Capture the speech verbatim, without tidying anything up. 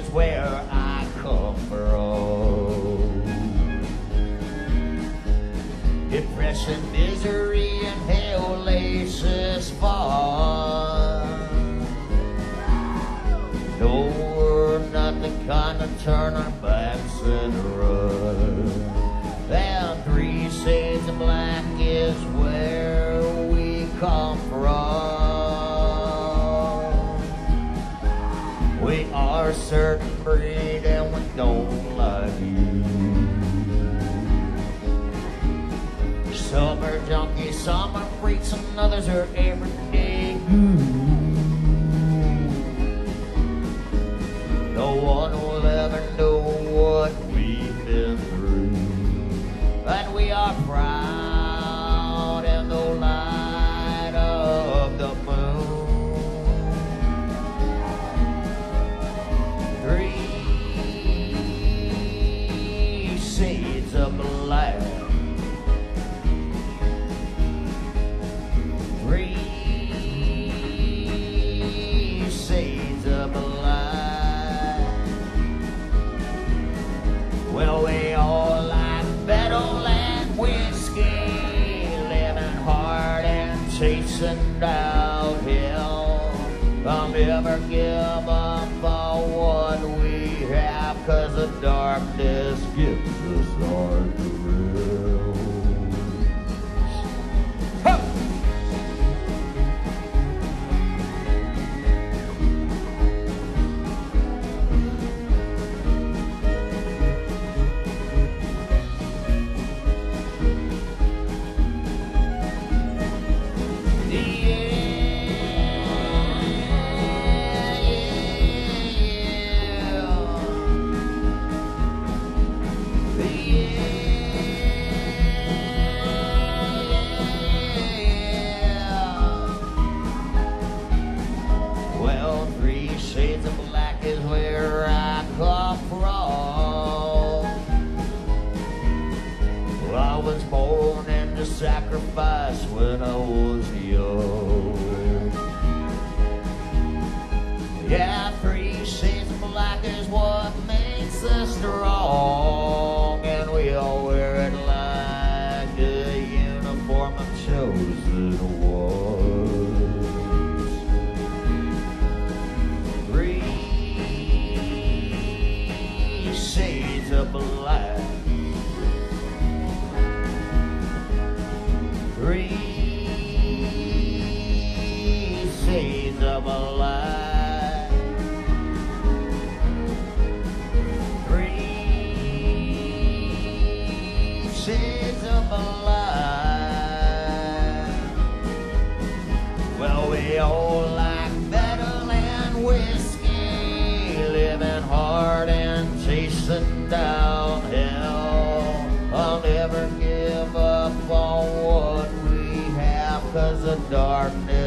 where I come from. Depression, misery, and hellacious far. No, we're nothing kind of turn our backs and run. And three shades of black is where we come from. We are a certain breed and we don't like you. Some are junkies, some are freaks, and others are everyday goons. No one will ever know what we've been through, and we are proud in the light of the moon. Three shades of black. Three shades of black. Well, we all like battle and whiskey, living hard and chasing downhill. I'll never give up on what we have, 'cause the darkness gives us our thrills. Huh! Well, three shades of black is where I come from. Well, I was born into sacrifice when I was young. Yeah, three shades of black is what makes us strong, and we all wear it like the uniform of chosen ones. Three shades of black. Three shades of black. Three shades of black. Well, we all like metal and whiskey, living hard and chasing downhill. I'll never give up on what we have, 'cause the darkness